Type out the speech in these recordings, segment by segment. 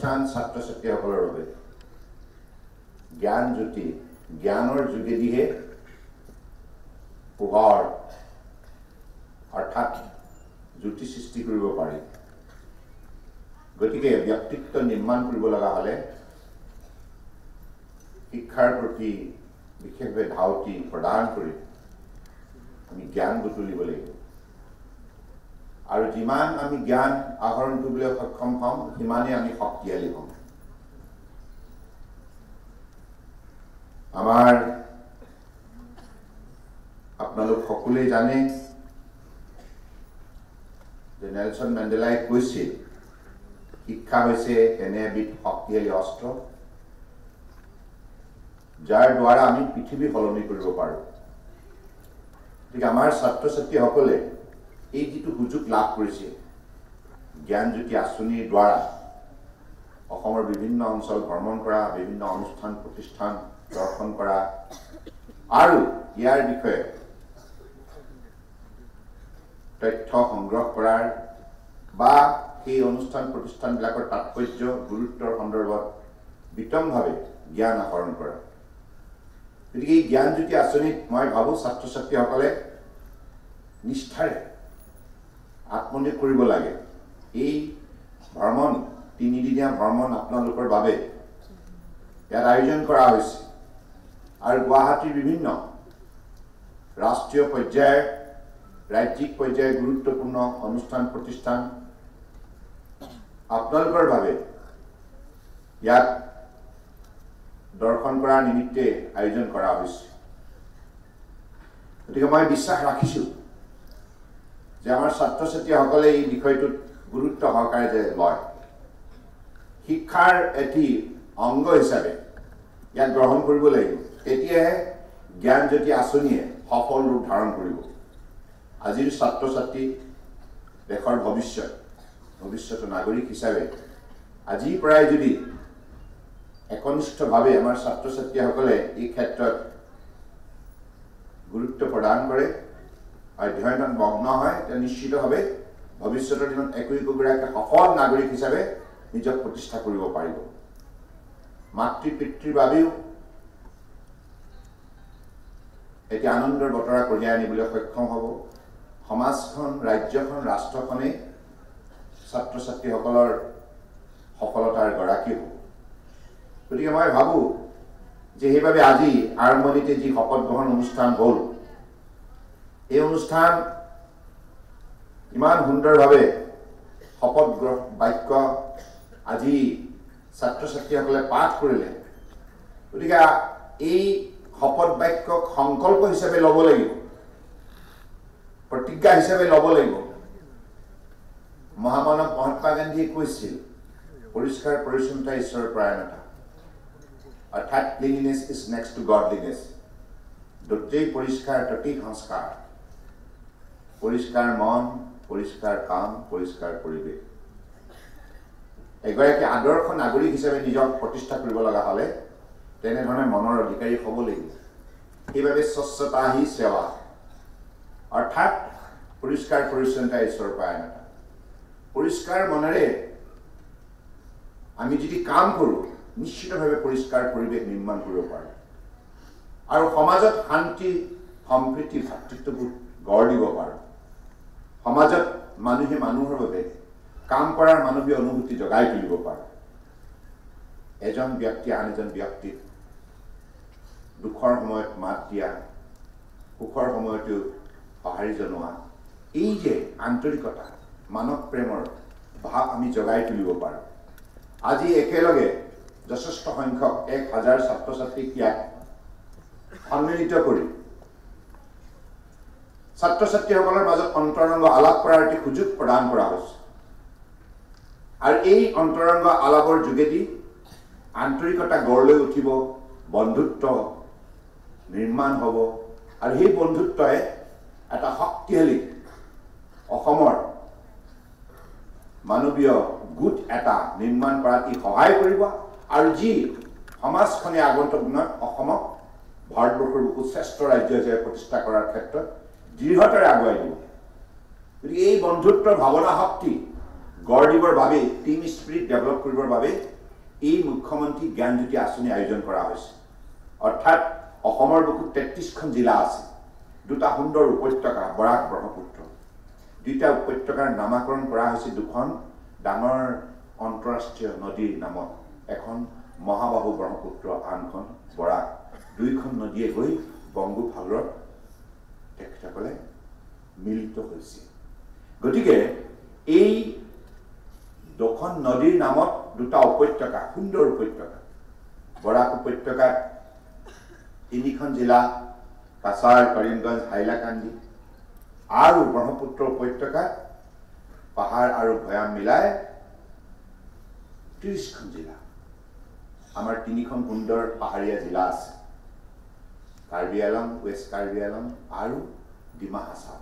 অনুষ্ঠান ছাত্ৰ ছাত্ৰীসকলৰ বাবে জ্ঞানজ্যোতি জ্ঞানৰ যোগেদিহে পোহৰ অৰ্থাৎ জ্যোতি সৃষ্টি কৰিব পাৰি গতিকে ব্যক্তিত্ব নিৰ্মাণ কৰিব লগা হলে শিক্ষাৰ প্ৰতি বিশেষভাৱে ধাউতি প্ৰদান কৰি আমি জ্ঞান বুটলিব লাগিব আৰু যিমান আমি জ্ঞান আহৰণ কৰিবলৈ সক্ষম হম সিমানেই আমি শক্তিশালী হম আমাৰ আপোনালোক সকলোৱে জানে যে নেলছন মেণ্ডেলাই কৈছিল শিক্ষা হৈছে এনে এবিধ শক্তিশালী অস্ত্ৰ যাৰ দ্বাৰা আমি পৃথিৱী সলনি কৰিব পাৰোঁ গতিকে আমাৰ ছাত্ৰ ছাত্ৰীসকলে এই যিটো সুযোগ লাভ কৰিছে জ্ঞানজ্যোতি আঁচনিৰ দ্বাৰা অসমৰ বিভিন্ন অঞ্চল ভ্ৰমণ কৰা বিভিন্ন অনুষ্ঠান প্ৰতিষ্ঠান দৰ্শন কৰা আৰু ইয়াৰ বিষয়ে তথ্য সংগ্ৰহ কৰাৰ বা এই অনুষ্ঠান প্ৰতিষ্ঠানবিলাকৰ তাৎপৰ্য গুৰুত্বৰ সন্দৰ্ভত বিতংভাৱে জ্ঞান আহৰণ কৰা গতিকে এই জ্ঞানজ্যোতি আঁচনিত মই ভাবোঁ ছাত্ৰ ছাত্ৰীসকলে নিষ্ঠাৰে আত্মনিয়োগ কৰিব লাগে এই ভ্ৰমণ তিনিদিনীয়া ভ্ৰমণ আপোনালোকৰ বাবে ইয়াত আয়োজন কৰা হৈছে আৰু গুৱাহাটীৰ বিভিন্ন ৰাষ্ট্ৰীয় পৰ্যায়ৰ ৰাজ্যিক পৰ্যায়ৰ গুৰুত্বপূৰ্ণ অনুষ্ঠান প্ৰতিষ্ঠান আপোনালোকৰ বাবে ইয়াত দৰ্শন কৰাৰ নিমিত্তে আয়োজন কৰা হৈছে গতিকে মই বিশ্বাস ৰাখিছোঁ যে আমাৰ ছাত্ৰ ছাত্ৰীসকলে এই বিষয়টোত গুৰুত্ব সহকাৰে যে লয় শিক্ষাৰ এটি অংগ হিচাপে ইয়াক গ্ৰহণ কৰিব লাগিব তেতিয়াহে জ্ঞানজ্যোতি আঁচনিয়ে সফল ৰূপ ধাৰণ কৰিব আজিৰ ছাত্ৰ ছাত্ৰী দেশৰ ভৱিষ্যত নাগৰিক হিচাপে আজিৰ পৰাই যদি একনিষ্ঠভাৱে আমাৰ ছাত্ৰ ছাত্ৰীসকলে এই ক্ষেত্ৰত গুৰুত্ব প্ৰদান কৰে অধ্যয়নত মগ্ন হয় তেতিয়া নিশ্চিতভাৱে ভৱিষ্যতৰ দিনত একোগৰাকী সফল নাগৰিক হিচাপে নিজক প্ৰতিষ্ঠা কৰিব পাৰিব মাতৃ পিতৃৰ বাবেও এটি আনন্দৰ বতৰা কঢ়িয়াই আনিবলৈ সক্ষম হ'ব সমাজখন ৰাজ্যখন ৰাষ্ট্ৰখনে ছাত্ৰ ছাত্ৰীসকলৰ সফলতাৰ গৰাকী হ'ব গতিকে মই ভাবোঁ যে সেইবাবে আজি আৰম্ভণিতে যি শপত গ্ৰহণ অনুষ্ঠান হ'ল এই অনুষ্ঠান ইমান সুন্দৰভাৱে শপত বাক্য আজি ছাত্ৰ ছাত্ৰীসকলে পাঠ কৰিলে গতিকে এই শপত বাক্যক সংকল্প হিচাপে ল'ব লাগিব প্ৰতিজ্ঞা হিচাপে ল'ব লাগিব মহামানৱ মহাত্মা গান্ধীয়ে কৈছিল পৰিষ্কাৰ পৰিচ্ছন্নতা ঈশ্বৰৰ পৰায়ণতা অৰ্থাৎ cleanliness is next to godliness য'তেই পৰিষ্কাৰ ততেই সংস্কাৰ পৰিষ্কাৰ মন পৰিষ্কাৰ কাম পৰিষ্কাৰ পৰিৱেশ এগৰাকী আদৰ্শ নাগৰিক হিচাপে নিজক প্ৰতিষ্ঠা কৰিব লগা হ'লে তেনেধৰণে মনৰ অধিকাৰী হ'ব লাগিব সেইবাবে স্বচ্ছতা হি সেৱা অৰ্থাৎ পৰিষ্কাৰ পৰিচ্ছন্নতা ঈশ্বৰৰ পৰায়ণতা পৰিষ্কাৰ মনেৰে আমি যদি কাম কৰোঁ নিশ্চিতভাৱে পৰিষ্কাৰ পৰিৱেশ নিৰ্মাণ কৰিব পাৰোঁ আৰু সমাজত শান্তি সম্প্ৰীতি ভাতৃত্ববোধ গঢ় দিব পাৰোঁ সমাজত মানুহে মানুহৰ বাবে কাম কৰাৰ মানৱীয় অনুভূতি জগাই তুলিব পাৰোঁ এজন ব্যক্তি আন এজন ব্যক্তিক দুখৰ সময়ত মাত দিয়া সুখৰ সময়তো সঁহাৰি জনোৱা এই যে আন্তৰিকতা মানৱ প্ৰেমৰ ভাৱ আমি জগাই তুলিব পাৰোঁ আজি একেলগে যথেষ্ট সংখ্যক 1000 ছাত্ৰ ছাত্ৰীক ইয়াত সন্মিলিত কৰি ছাত্ৰ ছাত্ৰীসকলৰ মাজত অন্তৰংগ আলাপ কৰাৰ এটি সুযোগ প্ৰদান কৰা হৈছে আৰু এই অন্তৰংগ আলাপৰ যোগেদি আন্তৰিকতা গঢ় লৈ উঠিব বন্ধুত্ব নিৰ্মাণ হ'ব আৰু সেই বন্ধুত্বই এটা শক্তিশালী অসমৰ মানৱীয় গোট এটা নিৰ্মাণ কৰাত ই সহায় কৰিব আৰু যি সমাজখনে আগন্তুক দিনত অসমক ভাৰতবৰ্ষৰ বহুত শ্ৰেষ্ঠ ৰাজ্য হিচাপে প্ৰতিষ্ঠা কৰাৰ ক্ষেত্ৰত দৃঢ়তাৰে আগুৱাই দিব গতিকে এই বন্ধুত্বৰ ভাৱনা শক্তি গঢ় দিবৰ বাবে টিম স্পিৰিট ডেভেলপ কৰিবৰ বাবে এই মুখ্যমন্ত্ৰী জ্ঞানজ্যোতি আঁচনি আয়োজন কৰা হৈছে অৰ্থাৎ অসমৰ বুকুত 33খন জিলা আছে দুটা সুন্দৰ উপত্যকা বৰাক ব্ৰহ্মপুত্ৰ দুটা উপত্যকাৰ নামাকৰণ কৰা হৈছে দুখন ডাঙৰ অন্তৰাষ্ট্ৰীয় নদীৰ নামত এখন মহাবাহু ব্ৰহ্মপুত্ৰ আনখন বৰাক দুইখন নদীয়ে গৈ বংগোপসাগৰত তেখেতসকলে মিলিত হৈছে গতিকে এই দুখন নদীৰ নামত দুটা উপত্যকা সুন্দৰ উপত্যকা বৰাক উপত্যকাত তিনিখন জিলা কাছাৰ কৰিমগঞ্জ হাইলাকান্দি আৰু ব্ৰহ্মপুত্ৰ উপত্যকাত পাহাৰ আৰু ভৈয়াম মিলাই 30খন জিলা আমাৰ তিনিখন সুন্দৰ পাহাৰীয়া জিলা আছে কাৰ্বি আলং ৱেষ্ট কাৰ্বি আলং আৰু ডিমা হাছাও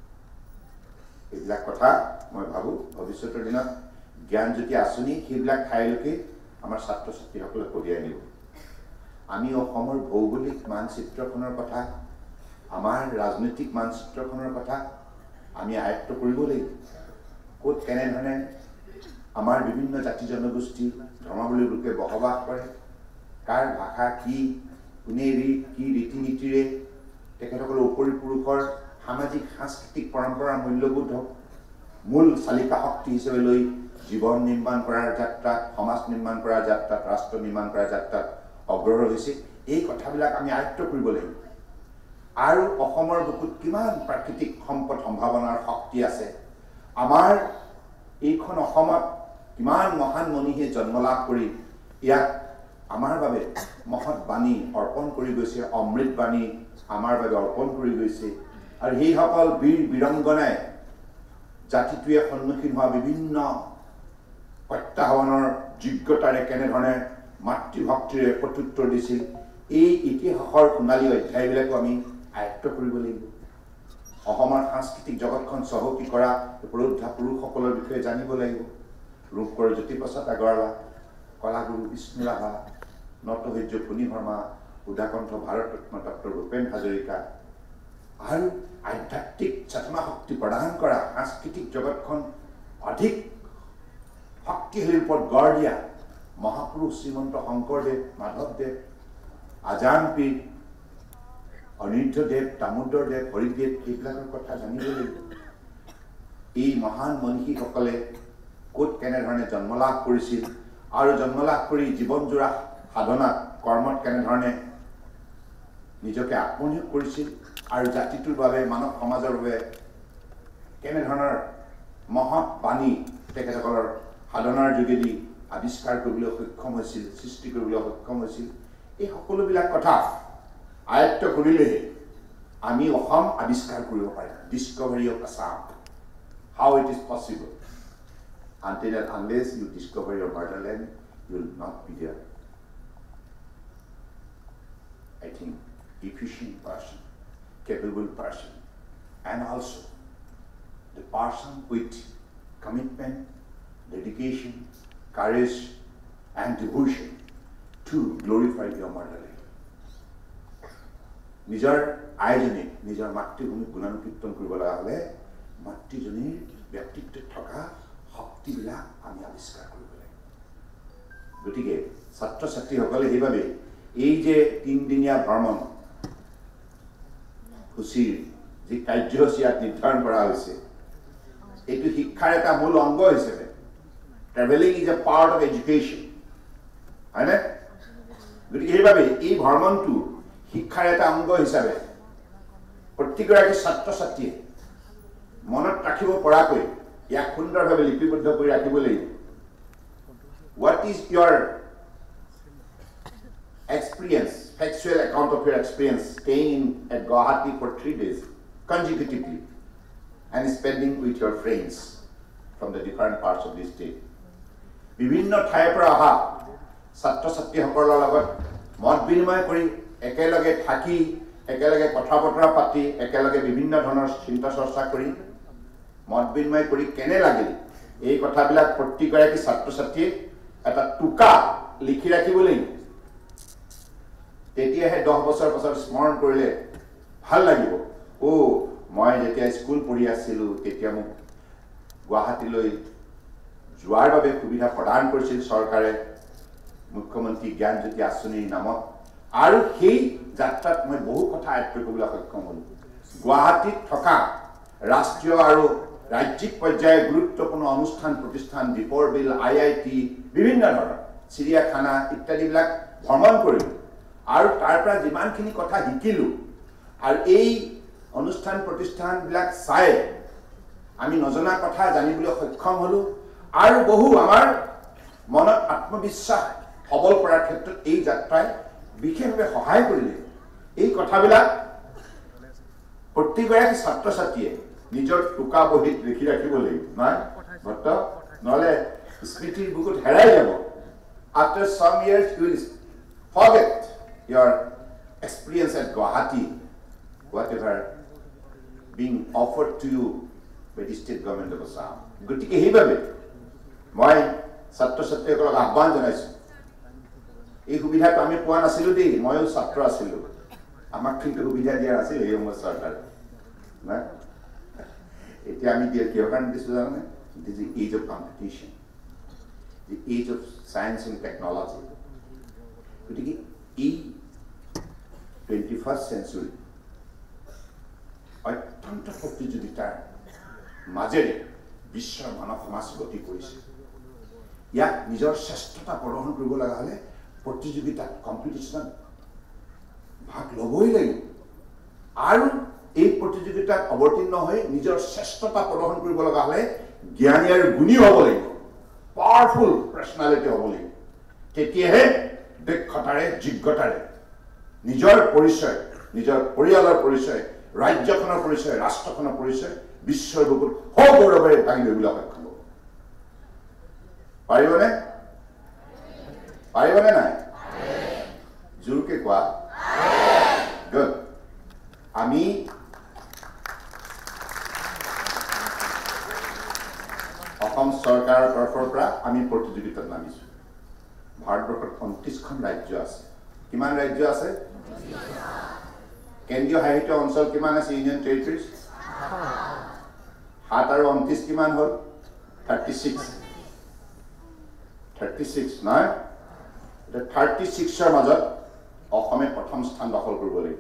এইবিলাক কথা মই ভাবো ভৱিষ্যতৰ দিনত জ্ঞানজ্যোতি আঁচনি সেইবিলাক ঠাইলৈকে আমাৰ ছাত্ৰ ছাত্ৰীসকলক কঢ়িয়াই নিব আমি অসমৰ ভৌগোলিক মানচিত্ৰখনৰ কথা আমাৰ ৰাজনৈতিক মানচিত্ৰখনৰ কথা আমি আয়ত্ত কৰিব লাগিব ক'ত কেনেধৰণে আমাৰ বিভিন্ন জাতি জনগোষ্ঠী ধৰ্মাৱলম্বী লোকে বসবাস কৰে কাৰ ভাষা কি কোনে কি ৰীতি নীতিৰে তেখেতসকলৰ উপৰি পুৰুষৰ সামাজিক সাংস্কৃতিক পৰম্পৰাৰ মূল্যবোধ মূল চালিকা শক্তি হিচাপে লৈ জীৱন নিৰ্মাণ কৰাৰ যাত্ৰাত সমাজ নিৰ্মাণ কৰাৰ যাত্ৰাত ৰাষ্ট্ৰ নিৰ্মাণ কৰাৰ যাত্ৰাত অগ্ৰসৰ হৈছে এই কথাবিলাক আমি আয়ত্ত কৰিব লাগিব আৰু অসমৰ বুকুত কিমান প্ৰাকৃতিক সম্পদ সম্ভাৱনাৰ শক্তি আছে আমাৰ এইখন অসমত কিমান মহান মনীষে জন্ম লাভ কৰি ইয়াক আমাৰ বাবে মহৎ বাণী অৰ্পণ কৰি গৈছে অমৃত বাণী আমাৰ বাবে অৰ্পণ কৰি গৈছে আৰু সেইসকল বীৰ বীৰংগনাই জাতিটোৱে সন্মুখীন হোৱা বিভিন্ন প্ৰত্যাহ্বানৰ যোগ্যতাৰে কেনেধৰণে মাতৃভক্তিৰে প্ৰত্যুত্তৰ দিছিল এই ইতিহাসৰ সোণালী অধ্যায়বিলাকো আমি আয়ত্ত কৰিব লাগিব অসমৰ সাংস্কৃতিক জগতখন চহকী কৰা পুৰোধা পুৰুষসকলৰ বিষয়ে জানিব লাগিব ৰূপকৰ জ্যোতিপ্ৰসাদ আগৰৱালা কলাগুৰু বিষ্ণু ৰাভা নটসূৰ্য ফণী শৰ্মা উদাকণ্ঠ ভাৰতৰত্ন ডক্টৰ ভূপেন হাজৰিকা আৰু আধ্যাত্মিক চেতনা শক্তি প্ৰদান কৰা সাংস্কৃতিক জগতখন অধিক শক্তিশালীৰ ওপৰত গঢ় দিয়া মহাপুৰুষ শ্ৰীমন্ত শংকৰদেৱ মাধৱদেৱ আজান পীৰ অনিৰুদ্ধদেৱ দামোদৰদেৱ হৰিদেৱ এইবিলাকৰ কথা জানিব লাগিব এই মহান মনীষীসকলে ক'ত কেনেধৰণে জন্ম লাভ কৰিছিল আৰু জন্ম লাভ কৰি জীৱনজোৰা সাধনাত কৰ্মত কেনেধৰণে নিজকে আত্মনিয়োগ কৰিছিল আৰু জাতিটোৰ বাবে মানৱ সমাজৰ বাবে কেনেধৰণৰ মহৎ বাণী তেখেতসকলৰ সাধনাৰ যোগেদি আৱিষ্কাৰ কৰিবলৈ সক্ষম হৈছিল সৃষ্টি কৰিবলৈ সক্ষম হৈছিল এই সকলোবিলাক কথা আয়ত্ত কৰিলেহে আমি অসম আৱিষ্কাৰ কৰিব পাৰিম discovery of Assam how it is possible until and unless you discover your motherland you will not be there I think efficient person capable person and also the person with commitment dedication courage and devotion to glorify your motherland নিজৰ আইজনী নিজৰ মাতৃভূমিক গুণানুকীৰ্তন কৰিব লগা হ'লে মাতৃজনীৰ ব্যক্তিত্বত থকা শক্তিবিলাক আমি আৱিষ্কাৰ কৰিব লাগিব গতিকে ছাত্ৰ ছাত্ৰীসকলে সেইবাবে এই যে 3 দিনীয়া ভ্ৰমণ সূচীৰ যি কাৰ্যসূচী ইয়াত নিৰ্ধাৰণ কৰা হৈছে এইটো শিক্ষাৰ এটা মূল অংগ হিচাপে travelling is a part of education হয়নে গতিকে সেইবাবে এই ভ্ৰমণটো শিক্ষাৰ এটা অংগ হিচাপে প্ৰতিগৰাকী ছাত্ৰ ছাত্ৰীয়ে মনত ৰাখিব পৰাকৈ ইয়াক সুন্দৰভাৱে লিপিবদ্ধ কৰি ৰাখিব লাগিব what is your experience factual account of your experience staying at Guwahati for 3 days consecutively and spending with your friends from the different parts of the state বিভিন্ন ঠাইৰ পৰা অহা ছাত্ৰ ছাত্ৰীসকলৰ লগত মত বিনিময় কৰি একেলগে থাকি একেলগে কথা বতৰা পাতি একেলগে বিভিন্ন ধৰণৰ চিন্তা চৰ্চা কৰি মত বিনিময় কৰি কেনে লাগিল এই কথাবিলাক প্ৰতিগৰাকী ছাত্ৰ ছাত্ৰীয়ে এটা টুকা লিখি ৰাখিব লাগিব তেতিয়াহে 10 বছৰ পাছত স্মৰণ কৰিলে ভাল লাগিব ও মই যেতিয়া স্কুল পঢ়ি আছিলো তেতিয়া মোক গুৱাহাটীলৈ যোৱাৰ বাবে সুবিধা প্ৰদান কৰিছিল চৰকাৰে মুখ্যমন্ত্ৰী জ্ঞানজ্যোতি আঁচনিৰ নামত আৰু সেই যাত্ৰাত মই বহু কথা আয়ত্ত কৰিবলৈ সক্ষম হ'লো গুৱাহাটীত থকা ৰাষ্ট্ৰীয় আৰু ৰাজ্যিক পৰ্যায়ৰ গুৰুত্বপূৰ্ণ অনুষ্ঠান প্ৰতিষ্ঠান দীপৰ বিল IIT বিভিন্ন ধৰণৰ চিৰিয়াখানা ইত্যাদিবিলাক ভ্ৰমণ কৰিলোঁ আৰু তাৰ পৰা যিমানখিনি কথা শিকিলোঁ আৰু এই অনুষ্ঠান প্ৰতিষ্ঠানবিলাক চাই আমি নজনা কথা জানিবলৈ সক্ষম হ'লো আৰু বহু আমাৰ মনত আত্মবিশ্বাস সবল কৰাৰ ক্ষেত্ৰত এই যাত্ৰাই বিশেষভাৱে সহায় কৰিলে এই কথাবিলাক প্ৰতিগৰাকী ছাত্ৰ ছাত্ৰীয়ে নিজৰ টোকা বহীত লিখি ৰাখিব লাগিব নহয় ভট্ট নহ'লে স্মৃতিৰ বুকুত হেৰাই যাব after some years you will forget your experience at Guwahati whatever being offered to you by the state government of Assam গতিকে সেইভাবে মই ছাত্ৰ ছাত্ৰীসকলক আহ্বান জনাইছোঁ এই সুবিধাটো আমি পোৱা নাছিলোঁ দেই ময়ো ছাত্ৰ আছিলোঁ আমাক কিন্তু সুবিধা দিয়া নাছিল এই সময়ত চৰকাৰে না এতিয়া আমি কিহৰ কাৰণে দিছোঁ জানানে it is the age of competition the age of science and technology গতিকে এই 21st century অত্যন্ত প্ৰতিযোগিতাৰ মাজেৰে বিশ্বৰ মানৱ সমাজ গতি কৰিছে ইয়াক নিজৰ শ্ৰেষ্ঠতা প্ৰদৰ্শন কৰিব লগা হ'লে প্ৰতিযোগিতাত কম্পিটিশ্যনত ভাগ ল'বই লাগিব আৰু এই প্ৰতিযোগিতাত অৱতীৰ্ণ হৈ নিজৰ শ্ৰেষ্ঠতা প্ৰদৰ্শন কৰিব লগা হ'লে জ্ঞানী আৰু গুণী হ'ব লাগিব পাৱাৰফুল পাৰ্চনেলিটি হ'ব লাগিব তেতিয়াহে দক্ষতাৰে যোগ্যতাৰে নিজৰ পৰিচয় নিজৰ পৰিয়ালৰ পৰিচয় ৰাজ্যখনৰ পৰিচয় ৰাষ্ট্ৰখনৰ পৰিচয় বিশ্বৰ বুকুত সগৌৰৱেৰে দাঙি ধৰিবলৈ সক্ষম হ'ব পাৰিবনে পাৰিবনে নাই জোৰকে কোৱা গুড আমি অসম চৰকাৰৰ তৰফৰ পৰা আমি প্ৰতিযোগিতাত নামিছোঁ ভাৰতবৰ্ষত 29খন ৰাজ্য আছে কিমান ৰাজ্য আছে কেন্দ্ৰীয় শাসিত অঞ্চল কিমান আছে ইউনিয়ন টেৰিটৰিজ 7 আৰু 29 কিমান হ'ল 36 নহয় 36ৰ মাজত অসমে প্ৰথম স্থান দখল কৰিব লাগিব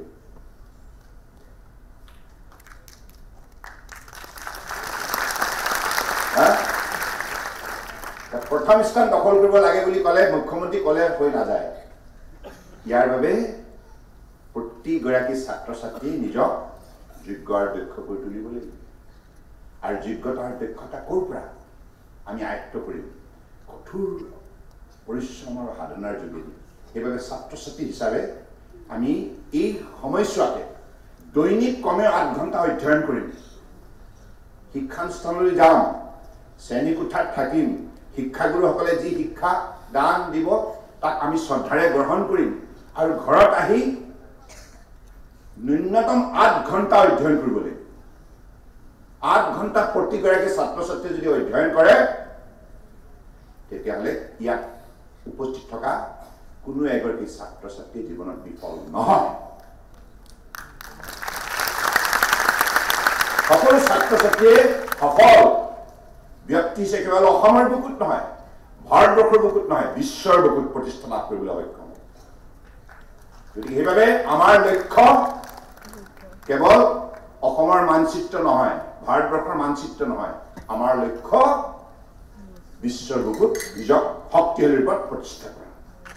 প্ৰথম স্থান দখল কৰিব লাগে বুলি ক'লে মুখ্যমন্ত্ৰী ক'লে হৈ নাযায় ইয়াৰ বাবে প্ৰতিগৰাকী ছাত্ৰ ছাত্ৰী নিজক যোগ্য আৰু দক্ষ কৰি তুলিব লাগিব আৰু যোগ্যতা আৰু দক্ষতা ক'ৰ পৰা আমি আয়ত্ত কৰিম কঠোৰ পৰিশ্ৰম আৰু সাধনাৰ যোগেদি সেইবাবে ছাত্ৰ ছাত্ৰী হিচাপে আমি এই সময়ছোৱাতে দৈনিক কমেও 8 ঘণ্টা অধ্যয়ন কৰিম শিক্ষানুষ্ঠানলৈ যাম শ্ৰেণীকোঠাত থাকিম শিক্ষাগুৰুসকলে যি শিক্ষা দান দিব তাক আমি শ্ৰদ্ধাৰে গ্ৰহণ কৰিম আৰু ঘৰত আহি ন্যূনতম 8 ঘণ্টা অধ্যয়ন কৰিব লাগিব 8 ঘণ্টা প্ৰতিগৰাকী ছাত্ৰ ছাত্ৰীয়ে যদি অধ্যয়ন কৰে তেতিয়াহ'লে ইয়াত উপস্থিত থকা কোনো এগৰাকী ছাত্ৰ ছাত্ৰী জীৱনত বিফল নহয় সকলো ছাত্ৰ ছাত্ৰীয়ে সফল ব্যক্তি হিচাপে কেৱল অসমৰ বুকুত নহয় ভাৰতবৰ্ষৰ বুকুত নহয় বিশ্বৰ বুকুত প্ৰতিষ্ঠা লাভ কৰিবলৈ সক্ষম গতিকে সেইবাবে আমাৰ লক্ষ্য কেৱল অসমৰ মানচিত্ৰ নহয় ভাৰতবৰ্ষৰ মানচিত্ৰ নহয় আমাৰ লক্ষ্য বিশ্বৰ বুকুত নিজক শক্তিশালী ৰূপত প্ৰতিষ্ঠা কৰা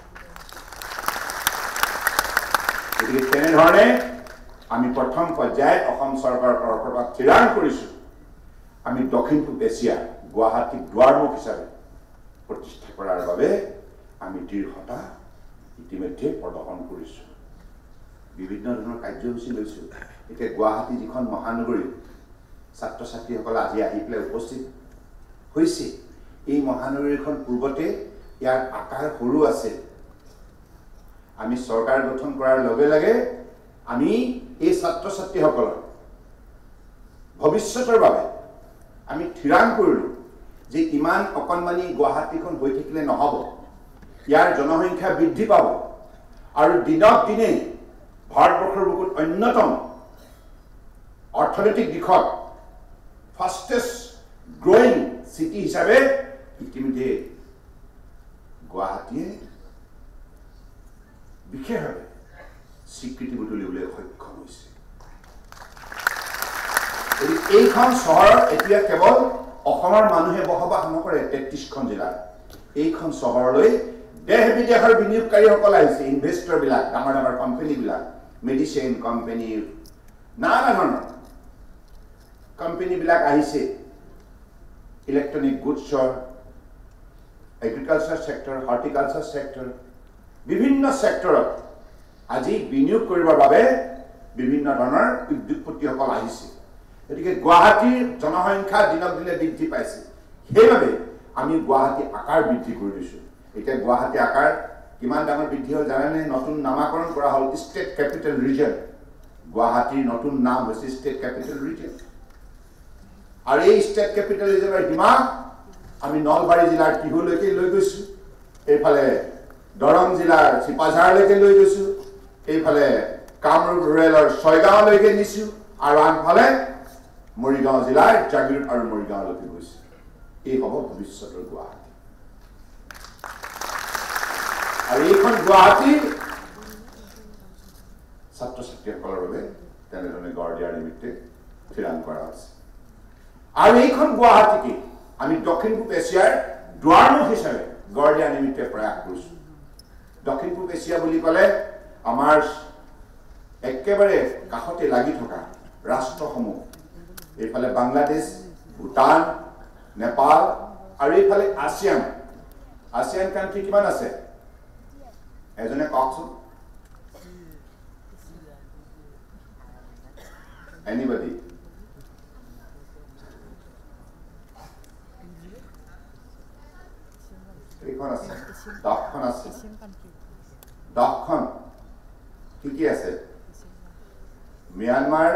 গতিকে তেনেধৰণে আমি প্ৰথম পৰ্যায়ত অসম চৰকাৰৰ তৰফৰ পৰা থিৰাং কৰিছোঁ আমি দক্ষিণ পূব এছিয়াৰ গুৱাহাটীক দুৱাৰমুখ হিচাপে প্ৰতিষ্ঠা কৰাৰ বাবে আমি দৃঢ়তা ইতিমধ্যে প্ৰদৰ্শন কৰিছোঁ বিভিন্ন ধৰণৰ কাৰ্যসূচী লৈছোঁ এতিয়া গুৱাহাটী যিখন মহানগৰী ছাত্ৰ ছাত্ৰীসকল আজি আহি পেলাই উপস্থিত হৈছে এই মহানগৰীখন পূৰ্বতে ইয়াৰ আকাৰ সৰু আছে আমি চৰকাৰ গঠন কৰাৰ লগে লগে আমি এই ছাত্ৰ ছাত্ৰীসকলৰ ভৱিষ্যতৰ বাবে আমি থিৰাং কৰিলোঁ যে ইমান অকণমানি গুৱাহাটীখন হৈ থাকিলে নহ'ব ইয়াৰ জনসংখ্যা বৃদ্ধি পাব আৰু দিনক দিনে ভাৰতবৰ্ষৰ বুকুত অন্যতম অৰ্থনৈতিক দিশত ফাষ্টেষ্ট গ্ৰ'য়িং চিটি হিচাপে ইতিমধ্যে গুৱাহাটীয়ে বিশেষভাৱে স্বীকৃতি বুটলিবলৈ সক্ষম হৈছে। এইখন চহৰত এতিয়া কেৱল অসমৰ মানুহে বসবাস নকৰে 33খন জিলাত। এইখন চহৰলৈ দেশ বিদেশৰ বিনিয়োগকাৰীসকল আহিছে, ইনভেষ্টৰবিলাক, ডাঙৰ ডাঙৰ কোম্পানীবিলাক, মেডিচিন কোম্পানী, নানা ধৰণৰ কোম্পানীবিলাক আহিছে। ইলেক্ট্ৰনিক গুডছৰ, এগ্ৰিকালচাৰ ছেক্টৰ, হৰ্টিকালচাৰ ছেক্টৰ, বিভিন্ন ছেক্টৰত আজি বিনিয়োগ কৰিবৰ বাবে বিভিন্ন ধৰণৰ উদ্যোগপতিসকল আহিছে। গতিকে গুৱাহাটীৰ জনসংখ্যা দিনক দিনে বৃদ্ধি পাইছে। সেইবাবে আমি গুৱাহাটী আকাৰ বৃদ্ধি কৰি দিছোঁ। এতিয়া গুৱাহাটী আকাৰ কিমান ডাঙৰ বৃদ্ধি হ'ল জানেনে? নতুন নামাকৰণ কৰা হ'ল ষ্টেট কেপিটেল ৰিজন। গুৱাহাটীৰ নতুন নাম হৈছে ষ্টেট কেপিটেল ৰিজন। আৰু এই ষ্টেট কেপিটেল ৰিজনৰ সীমা আমি নলবাৰী জিলাৰ টিহুলৈকে লৈ গৈছোঁ, এইফালে দৰং জিলাৰ চিপাঝাৰলৈকে লৈ গৈছোঁ, এইফালে কামৰূপ ৰুৰেলৰ ছয়গাঁৱলৈকে নিছোঁ, আৰু আনফালে মৰিগাঁও জিলাৰ জাগিৰোড আৰু মৰিগাঁৱলৈকে গৈছে। এই হ'ব ভৱিষ্যতৰ গুৱাহাটী। আৰু এইখন গুৱাহাটী ছাত্ৰ ছাত্ৰীসকলৰ বাবে তেনেধৰণে গঢ় দিয়াৰ নিমিত্তে থিৰাং কৰা হৈছে। আৰু এইখন গুৱাহাটীকে আমি দক্ষিণ পূব এছিয়াৰ দুৱাৰমুখ হিচাপে গঢ় দিয়াৰ নিমিত্তে প্ৰয়াস কৰিছোঁ। দক্ষিণ পূব এছিয়া বুলি ক'লে আমাৰ একেবাৰে কাষতে লাগি থকা ৰাষ্ট্ৰসমূহ, এইফালে বাংলাদেশ, ভূটান, নেপাল, আৰু এইফালে আছিয়ান। আছিয়ান কাণ্ট্ৰি কিমান আছে? এজনে কওকচোন। এনিবডি? এইখন আছে, 10খন আছে। 10খন কি কি আছে? Myanmar,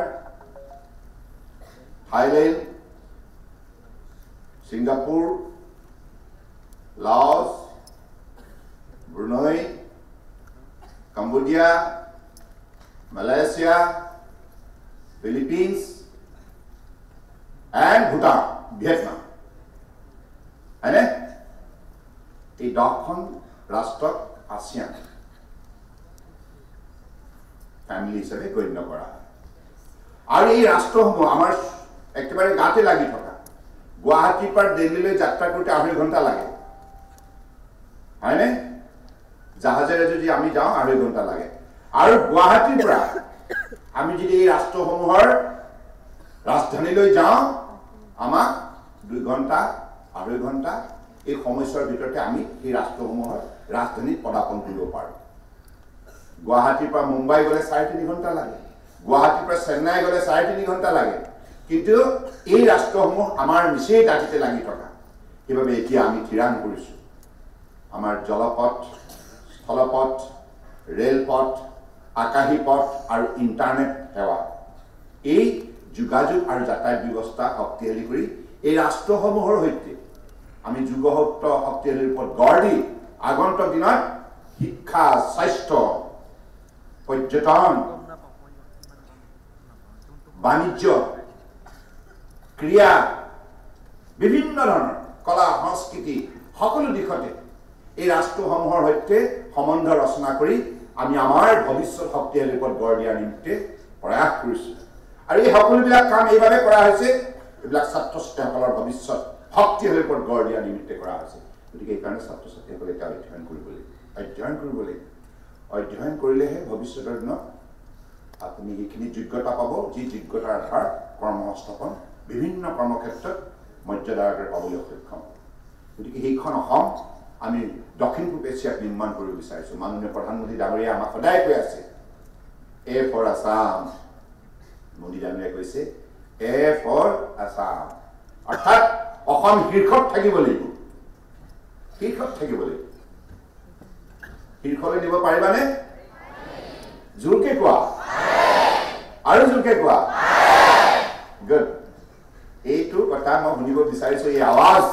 Thailand, Singapore, Laos, Brunei, Cambodia, Malaysia, Philippines, and Bhutan, Vietnam. হয়নে? এই 10খন ৰাষ্ট্ৰক আছিয়ান ফেমিলি হিচাপে গণ্য কৰা হয়। আৰু এই ৰাষ্ট্ৰসমূহ আমাৰ একেবাৰে গাতে লাগি থকা। গুৱাহাটীৰ পৰা দিল্লীলৈ যাত্ৰা কৰোঁতে 2.5 ঘণ্টা লাগে, হয়নে? জাহাজেৰে যদি আমি যাওঁ 2.5 ঘণ্টা লাগে। আৰু গুৱাহাটীৰ পৰা আমি যদি এই ৰাষ্ট্ৰসমূহৰ ৰাজধানীলৈ যাওঁ, আমাক 2 ঘণ্টা 2.5 ঘণ্টা এই সময়ছোৱাৰ ভিতৰতে আমি সেই ৰাষ্ট্ৰসমূহৰ ৰাজধানীত পদাৰ্পণ কৰিব পাৰোঁ। গুৱাহাটীৰ পৰা মুম্বাই গ'লে 3.5 ঘণ্টা লাগে, গুৱাহাটীৰ পৰা চেন্নাই গ'লে 3.5 ঘণ্টা লাগে। কিন্তু এই ৰাষ্ট্ৰসমূহ আমাৰ নিচেই দাঁতিতে লাগি থকা। সেইবাবে এতিয়া আমি থিৰাং কৰিছোঁ, আমাৰ জলপথ, স্থলপথ, ৰেলপথ, আকাশী পথ আৰু ইণ্টাৰনেট সেৱা, এই যোগাযোগ আৰু যাতায়াত ব্যৱস্থা শক্তিশালী কৰি এই ৰাষ্ট্ৰসমূহৰ সৈতে আমি যুগসূত্ৰ শক্তিশালীৰ ওপৰত গঢ় দি আগন্তুক দিনত শিক্ষা, স্বাস্থ্য, পৰ্যটন, বাণিজ্য, ক্ৰীড়া, বিভিন্ন ধৰণৰ কলা সংস্কৃতি সকলো দিশতে এই ৰাষ্ট্ৰসমূহৰ সৈতে সম্বন্ধ ৰচনা কৰি আমি আমাৰ ভৱিষ্যত শক্তিশালীৰ ওপৰত গঢ় দিয়াৰ নিমিত্তে প্ৰয়াস কৰিছোঁ। আৰু এই সকলোবিলাক কাম এইভাৱে কৰা হৈছে, এইবিলাক ছাত্ৰ ছাত্ৰীসকলৰ ভৱিষ্যত শক্তিশালীৰ ওপৰত গঢ় দিয়াৰ নিমিত্তে কৰা হৈছে। গতিকে এইকাৰণে ছাত্ৰ ছাত্ৰীসকলে এতিয়া অধ্যয়ন কৰিব লাগিব। অধ্যয়ন কৰিলেহে ভৱিষ্যতৰ দিনত আপুনি এইখিনি যোগ্যতা পাব, যি যোগ্যতাৰ আধাৰ কৰ্মসংস্থাপন বিভিন্ন কৰ্মক্ষেত্ৰত মৰ্যাদাৰ পাবলৈ সক্ষম। গতিকে সেইখন অসম আমি দক্ষিণ পূব এছিয়াত নিৰ্মাণ কৰিব বিচাৰিছোঁ। মাননীয় প্ৰধানমন্ত্ৰী ডাঙৰীয়া আমাক সদায় কৈ আছে, এ ফৰ আছাম। মোদী ডাঙৰীয়াই কৈছে এ ফৰ আছাম, অৰ্থাৎ অসম শীৰ্ষত থাকিব লাগিব, শীৰ্ষত থাকিব লাগিব। শীৰ্ষলৈ নিব পাৰিবানে? জোৰকে কোৱা, আৰু জোৰকে কোৱা। গুড। এইটো কথা মই শুনিব বিচাৰিছোঁ, এই আৱাজ,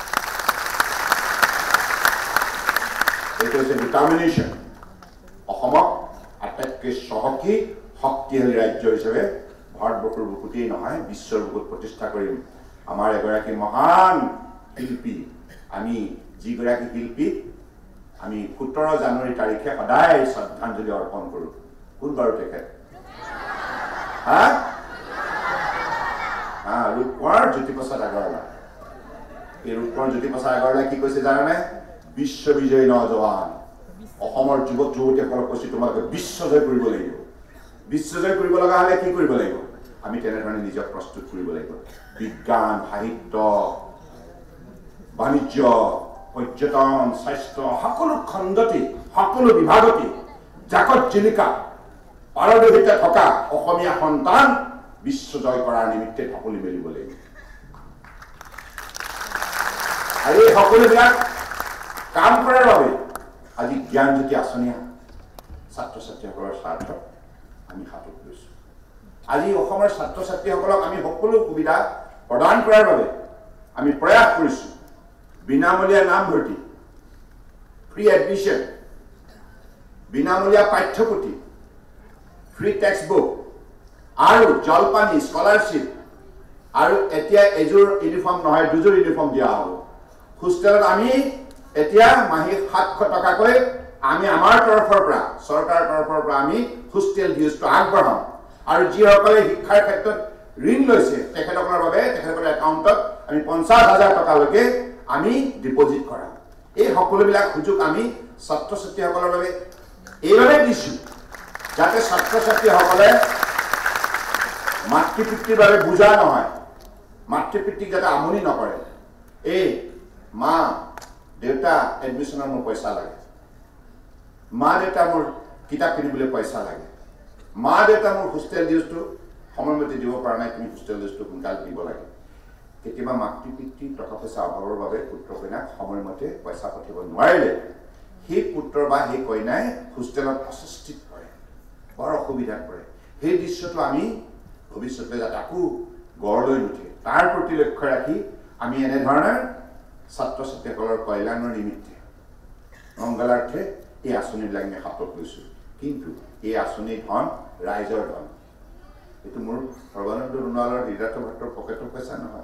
এইটো হৈছে ডিটাৰমিনেশ্যন। অসমক আটাইতকৈ চহকী শক্তিশালী ৰাজ্য হিচাপে ভাৰতবৰ্ষৰ বুকুতেই নহয় বিশ্বৰ বুকুত প্ৰতিষ্ঠা কৰিম। আমাৰ এগৰাকী মহান শিল্পী, আমি যিগৰাকী শিল্পীক আমি 17 জানুৱাৰী তাৰিখে সদায় শ্ৰদ্ধাঞ্জলি অৰ্পণ কৰোঁ কোন বাৰু তেখেত ৰূপকোঁৱৰ জ্যোতিপ্ৰসাদ আগৰৱালা এই ৰূপকোঁৱৰ জ্যোতিপ্ৰসাদ আগৰৱালাই কি কৈছে জানানে বিশ্ববিজয়ী নজৱান অসমৰ যুৱক যুৱতীসকলক কৈছে তোমালোকে বিশ্বজয় কৰিব লাগিব বিশ্বজয় কৰিব লগা হ'লে কি কৰিব লাগিব আমি তেনেধৰণে নিজক প্ৰস্তুত কৰিব লাগিব বিজ্ঞান সাহিত্য বাণিজ্য পৰ্যটন স্বাস্থ্য সকলো খণ্ডতে সকলো বিভাগতে জাকত জিলিকা পাৰদৰ্শিতা থকা অসমীয়া সন্তান বিশ্বজয় কৰাৰ নিমিত্তে ঢাপলি মেলিব লাগিব আৰু এই সকলোবিলাক কাম কৰাৰ বাবে আজি জ্ঞানজ্যোতি আঁচনি ছাত্ৰ ছাত্ৰীসকলৰ স্বাৰ্থত আমি হাতত লৈছোঁ আজি অসমৰ ছাত্ৰ ছাত্ৰীসকলক আমি সকলো সুবিধা প্ৰদান কৰাৰ বাবে আমি প্ৰয়াস কৰিছোঁ বিনামূলীয়া নামভৰ্তি ফ্ৰী এডমিশ্যন বিনামূলীয়া পাঠ্যপুথি ফ্ৰী টেক্সট বুক আৰু জলপানী স্কলাৰশ্বিপ আৰু এতিয়া এযোৰ ইউনিফৰ্ম নহয় দুযোৰ ইউনিফৰ্ম দিয়া হ'ব হোষ্টেলত আমি এতিয়া মাহিক 700 টকাকৈ আমি আমাৰ তৰফৰ পৰা চৰকাৰৰ তৰফৰ পৰা আমি হোষ্টেল ডিউজটো আগবঢ়াম আৰু যিসকলে শিক্ষাৰ ক্ষেত্ৰত ঋণ লৈছে তেখেতসকলৰ বাবে তেখেতসকলৰ একাউণ্টত আমি 50,000 টকালৈকে আমি ডিপজিট কৰাম এই সকলোবিলাক সুযোগ আমি ছাত্ৰ ছাত্ৰীসকলৰ বাবে এইভাবে দিছোঁ যাতে ছাত্ৰ ছাত্ৰীসকলে মাতৃপিতৃৰ বাবে বুজা নহয় মাতৃপিতৃক যাতে আমনি নকৰে এই মা দেউতা এডমিশ্যনৰ মোৰ পইচা লাগে মা দেউতা মোৰ কিতাপ কিনিবলৈ পইচা লাগে মা দেউতা মোৰ হোষ্টেল ডিউজটো সময়মতে দিব পৰা নাই তুমি হোষ্টেল ডিউজটো সোনকালে দিব লাগে কেতিয়াবা মাতৃপিতৃ টকা পইচা অভাৱৰ বাবে পুত্ৰ কন্যাক সময়মতে পইচা পঠিয়াব নোৱাৰিলে সেই পুত্ৰ বা সেই কন্যাই হোষ্টেলত অস্বস্তিত পৰে বৰ অসুবিধাত পৰে সেই দৃশ্যটো আমি ভৱিষ্যতে যাতে আকৌ গঢ় লৈ নুঠে তাৰ প্ৰতি লক্ষ্য ৰাখি আমি এনেধৰণৰ ছাত্ৰ ছাত্ৰীসকলৰ কল্যাণৰ নিমিত্তে মংগলাৰ্থে এই আঁচনিবিলাক আমি হাতত লৈছোঁ কিন্তু এই আঁচনিৰ ধন ৰাইজৰ ধন এইটো মোৰ সৰ্বানন্দ সোণোৱালৰ হৃদয়ত ভাতৰ পকেটৰ পইচা নহয়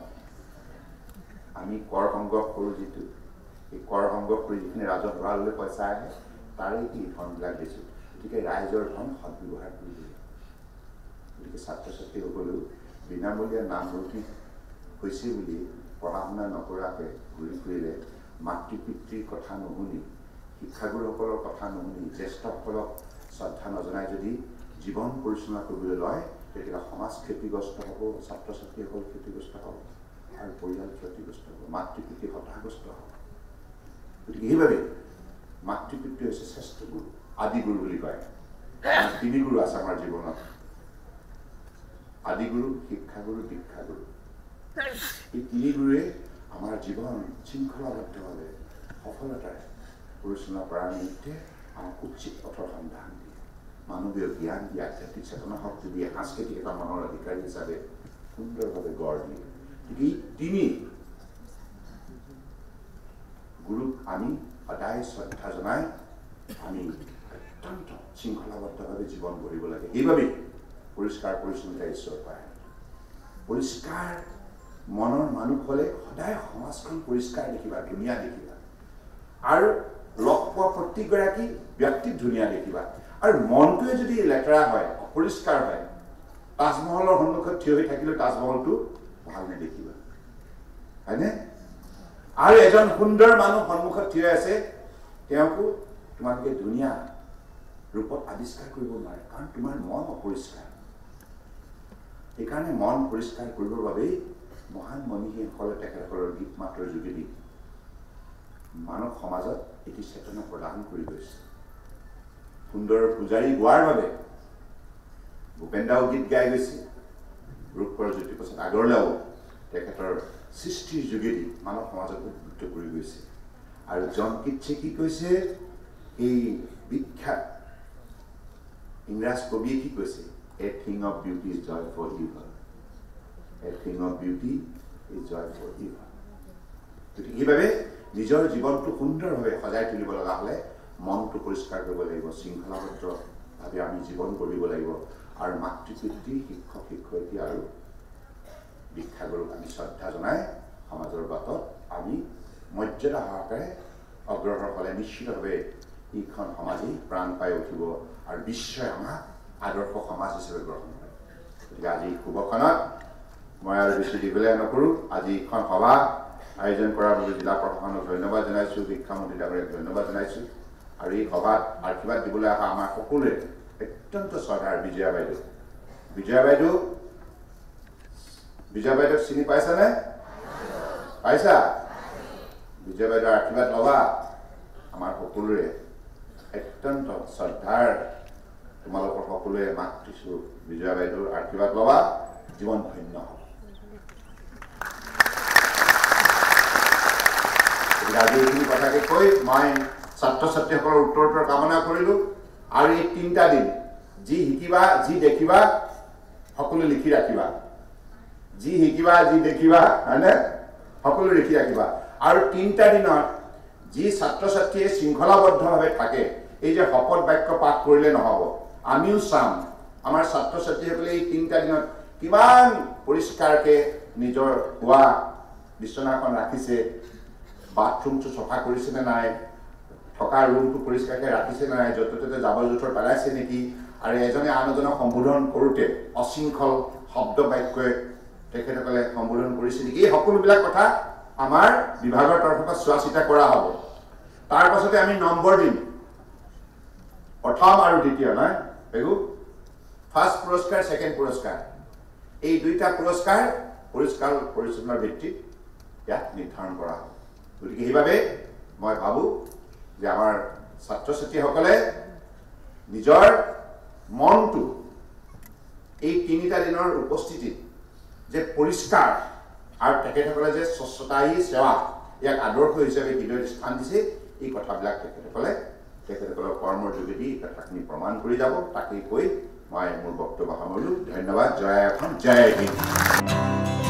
আমি কৰ সংগ্ৰহ কৰোঁ যিটো এই কৰ সংগ্ৰহ কৰি যিখিনি ৰাজহ ভঁৰাললৈ পইচা আহে তাৰে এই ধনবিলাক দিছোঁ গতিকে ৰাইজৰ ধন সদব্যৱহাৰ কৰিব গতিকে ছাত্ৰ ছাত্ৰীসকলেও বিনামূলীয়া নামভৰ্তি হৈছে বুলি পঢ়া শুনা নকৰাকৈ ঘূৰি ফুৰিলে মাতৃ-পিতৃৰ কথা নুশুনি শিক্ষাগুৰুসকলৰ কথা নুশুনি জ্যেষ্ঠসকলক শ্ৰদ্ধা নজনাই যদি জীৱন পৰিচালনা কৰিবলৈ লয় তেতিয়া সমাজ ক্ষতিগ্ৰস্ত হ'ব ছাত্ৰ ছাত্ৰীসকল ক্ষতিগ্ৰস্ত হ'ব আৰু পৰিয়াল ক্ষতিগ্ৰস্ত হ'ব মাতৃ-পিতৃ হতাশগ্ৰস্ত হ'ব গতিকে সেইবাবে মাতৃ-পিতৃ হৈছে শ্ৰেষ্ঠ গুৰু আদি গুৰু বুলি কয় তিনি গুৰু আছে আমাৰ জীৱনত আদি গুৰু শিক্ষাগুৰু দীক্ষাগুৰু এই তিনি গুৰুৱে আমাৰ জীৱন শৃংখলাবদ্ধভাৱে সফলতাৰে পৰিচালনা কৰাৰ নিমিত্তে আমাক উচিত পথৰ সন্ধান দিয়ে মানৱীয় জ্ঞান দিয়ে আধ্যাত্মিক চেতনা শক্তি দিয়ে সাংস্কৃতিক এটা মনৰ অধিকাৰী হিচাপে সুন্দৰভাৱে গঢ় দিয়ে গতিকে তিনি গুৰুক আমি সদায় শ্ৰদ্ধা জনাই আমি অত্যন্ত শৃংখলাবদ্ধভাৱে জীৱন গঢ়িব লাগে সেইবাবেই পৰিষ্কাৰ পৰিচ্ছন্নতা ঈশ্বৰ পায় পৰিষ্কাৰ মনৰ মানুহ হ'লে সদায় সমাজখন পৰিষ্কাৰ দেখিবা ধুনীয়া দেখিবা আৰু লগ পোৱা প্ৰতিগৰাকী ব্যক্তিক ধুনীয়া দেখিবা আৰু মনটোৱে যদি লেতেৰা হয় অপৰিষ্কাৰ হয় তাজমহলৰ সন্মুখত থিয় হৈ থাকিলেও তাজমহলটো ভাল নেদেখিবা হয়নে আৰু এজন সুন্দৰ মানুহ সন্মুখত থিয় আছে তেওঁকো তোমালোকে ধুনীয়া ৰূপত আৱিষ্কাৰ কৰিব নোৱাৰে কাৰণ তোমাৰ মন অপৰিষ্কাৰ সেইকাৰণে মন পৰিষ্কাৰ কৰিবৰ বাবেই মহান মনীষীসকলে তেখেতসকলৰ গীত মাতৰ যোগেদি মানৱ সমাজত এটি চেতনা প্ৰদান কৰি গৈছে সুন্দৰ পূজাৰী গোৱাৰ বাবে ভূপেন্দ্ৰও গীত গাই গৈছে ৰূপকোঁৱৰ জ্যোতিপ্ৰসাদ আগৰৱালাও তেখেতৰ সৃষ্টিৰ যোগেদি মানৱ সমাজক উদ্বুদ্ধ কৰি গৈছে আৰু জন কিটছে কি কৈছে এই বিখ্যাত ইংৰাজ কবিয়ে কি কৈছে A thing of beauty is joy for evil. A thing of beauty is joy for evil. গতিকে এইভাবে নিজৰ জীৱনটো সুন্দৰভাৱে সজাই তুলিব লগা হ'লে মনটো পৰিষ্কাৰ কৰিব লাগিব শৃংখলাবদ্ধভাৱে আমি জীৱন কৰিব লাগিব আৰু মাতৃ-পিতৃ শিক্ষক শিক্ষয়িত্ৰী আৰু শিক্ষাগুৰুক আমি শ্ৰদ্ধা জনাই সমাজৰ বাটত আমি মৰ্যাদা সহকাৰে অগ্ৰসৰ হ'লে নিশ্চিতভাৱে এইখন সমাজেই প্ৰাণ পাই উঠিব আৰু বিশ্বই আমাক আদৰ্শ সমাজ হিচাপে গ্ৰহণ কৰে। গতিকে আজি শুভক্ষণত মই আৰু বেছি দীঘলীয়া নকৰোঁ। আজি এইখন সভা আয়োজন কৰাৰ বাবে জিলা প্ৰশাসনক ধন্যবাদ জনাইছোঁ, শিক্ষামন্ত্ৰী ডাঙৰীয়াক ধন্যবাদ জনাইছোঁ। আৰু এই সভাত আশীৰ্বাদ দিবলৈ অহা আমাৰ সকলোৰে অত্যন্ত শ্ৰদ্ধাৰ বিজয়া বাইদেউ। বিজয়া বাইদেউক চিনি পাইছানে? পাইছা? বিজয়া বাইদেউৰ আশীৰ্বাদ ল'বা। আমাৰ সকলোৰে অত্যন্ত শ্ৰদ্ধাৰ তোমালোকৰ সকলোৱে মাত দিছোঁ, বিজয়া বাইদেউৰ আশীৰ্বাদ ল'বা, জীৱন ধন্য হ'ব। আজি এইখিনি কথাকে কৈ মই ছাত্ৰ ছাত্ৰীসকলৰ উত্তৰোত্তৰ কামনা কৰিলোঁ। আৰু এই 3টা দিন যি শিকিবা, যি দেখিবা, সকলো লিখি ৰাখিবা। যি শিকিবা, যি দেখিবা, হয়নে, সকলো লিখি ৰাখিবা। আৰু 3টা দিনত যি ছাত্ৰ ছাত্ৰীয়ে শৃংখলাবদ্ধভাৱে থাকে, এই যে শপত বাক্য পাঠ কৰিলে নহ'ব, আমিও চাম আমাৰ ছাত্ৰ ছাত্ৰীসকলে এই 3টা দিনত কিমান পৰিষ্কাৰকৈ নিজৰ শোৱা বিচনাখন ৰাখিছে, বাথৰুমটো চফা কৰিছেনে নাই, থকা ৰুমটো পৰিষ্কাৰকৈ ৰাখিছেনে নাই, য'তে ত'তে জাবৰ জোঁথৰ পেলাইছে নেকি, আৰু এজনে আন এজনক সম্বোধন কৰোঁতে অশৃংখল শব্দ বাক্যই তেখেতসকলে সম্বোধন কৰিছে নেকি, এই সকলোবিলাক কথা আমাৰ বিভাগৰ তৰফৰ পৰা চোৱা চিতা কৰা হ'ব। তাৰ পাছতে আমি নম্বৰ দিম, প্ৰথম আৰু দ্বিতীয়, নহয় পেগু, ফাৰ্ষ্ট পুৰস্কাৰ, ছেকেণ্ড পুৰস্কাৰ। এই 2টা পুৰস্কাৰ পৰিষ্কাৰ পৰিচ্ছন্নৰ ভিত্তিত ইয়াত নিৰ্ধাৰণ কৰা হ'ব। গতিকে সেইবাবে মই ভাবোঁ যে আমাৰ ছাত্ৰ ছাত্ৰীসকলে নিজৰ মনটো এই 3টা দিনৰ উপস্থিতিত যে পৰিষ্কাৰ আৰু তেখেতসকলে যে স্বচ্ছতাই সেৱা ইয়াক আদৰ্শ হিচাপে হৃদয়ত স্থান দিছে, এই কথাবিলাক তেখেতসকলৰ কৰ্মৰ যোগেদি এই কথাখিনি প্ৰমাণ কৰি যাব। তাকেই কৈ মই মোৰ বক্তব্য সামৰিলোঁ। ধন্যবাদ। জয় অসম, জয় হিন্দ।